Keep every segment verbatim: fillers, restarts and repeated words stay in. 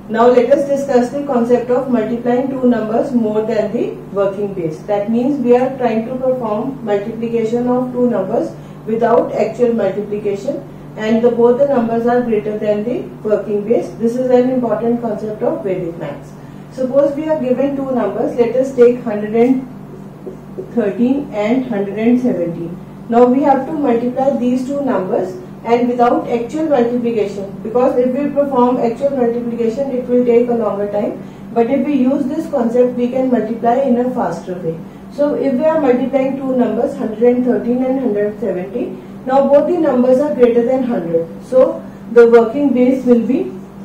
Now let us discuss the concept of multiplying two numbers more than the working base. That means we are trying to perform multiplication of two numbers without actual multiplication, and the, both the numbers are greater than the working base. This is an important concept of Vedic maths. Suppose we are given two numbers. Let us take one hundred thirteen and one hundred seventeen. Now we have to multiply these two numbers and without actual multiplication, because if we perform actual multiplication it will take a longer time, but if we use this concept we can multiply in a faster way. So if we are multiplying two numbers one hundred thirteen and one hundred seventeen, now both the numbers are greater than one hundred, so the working base will be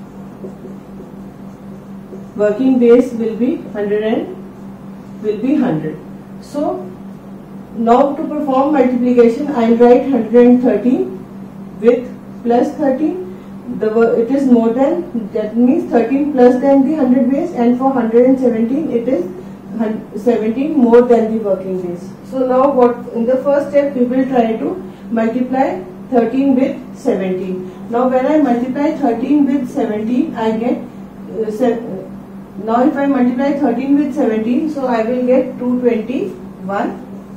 working base will be one hundred and will be one hundred. So now to perform multiplication I will write one hundred thirteen with plus thirteen. The it is more than, that means thirteen plus than the one hundred base, and for one hundred seventeen it is seventeen more than the working base. So now what, in the first step we will try to multiply thirteen with seventeen. Now when I multiply thirteen with seventeen I get uh, se now if I multiply thirteen with seventeen, so I will get two hundred twenty-one.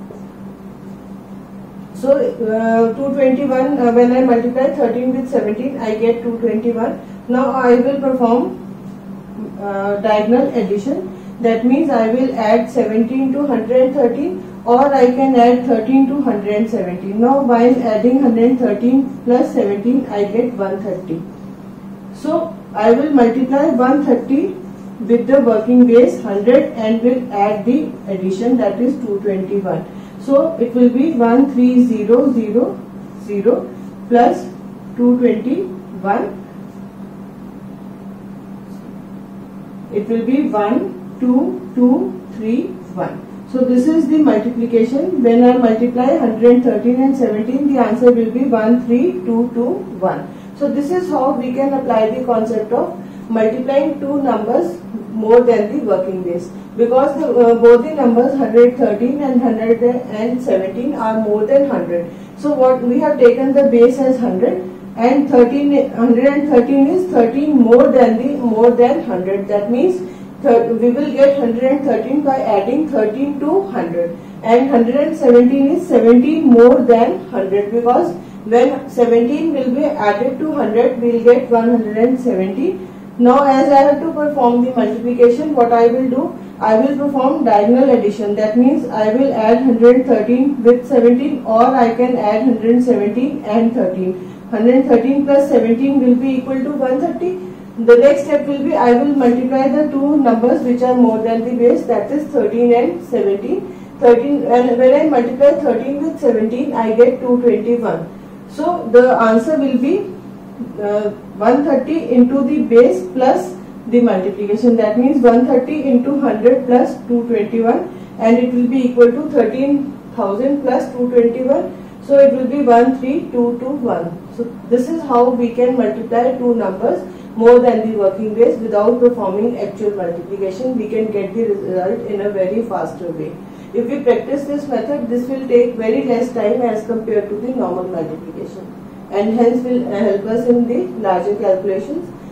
So uh, two hundred twenty-one, uh, when I multiply thirteen with seventeen I get two hundred twenty-one. Now I will perform uh, diagonal addition. That means I will add seventeen to one hundred thirteen, or I can add thirteen to one hundred seventeen. Now while adding one hundred thirteen plus seventeen I get one hundred thirty. So I will multiply one hundred thirty with the working base one hundred and will add the addition, that is two hundred twenty-one. So it will be one three zero zero zero plus two hundred twenty-one. It will be one two two three one. So this is the multiplication. When I multiply one hundred thirteen and seventeen, the answer will be one three two two one. So this is how we can apply the concept of multiplying two numbers more than the working base, because the, uh, both the numbers one hundred thirteen and one hundred seventeen are more than one hundred. So what we have taken the base as one hundred, and thirteen, one hundred thirteen is thirteen more than the more than one hundred. That means we will get one hundred thirteen by adding thirteen to one hundred, and one hundred seventeen is seventeen more than one hundred, because when seventeen will be added to one hundred we will get one hundred seventy. Now as I have to perform the multiplication, what I will do, I will perform diagonal addition. That means I will add one hundred thirteen with seventeen, or I can add one hundred seventeen and thirteen. one hundred thirteen plus seventeen will be equal to one hundred thirty. The next step will be I will multiply the two numbers which are more than the base, that is thirteen and seventeen. thirteen, and when I multiply thirteen with seventeen I get two hundred twenty-one. So the answer will be uh, one hundred thirty into the base plus the multiplication. That means one hundred thirty into one hundred plus two hundred twenty-one, and it will be equal to thirteen thousand plus two hundred twenty-one. So it will be one three two two one. So this is how we can multiply two numbers more than the working base without performing actual multiplication. We can get the result in a very faster way. If we practice this method, this will take very less time as compared to the normal multiplication, and hence will help us in the larger calculations.